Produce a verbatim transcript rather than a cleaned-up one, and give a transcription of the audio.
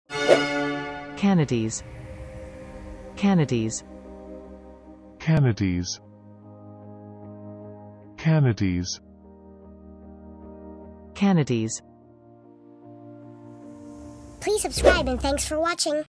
Canities. Canities. canities, canities, Canities. Please subscribe and thanks for watching.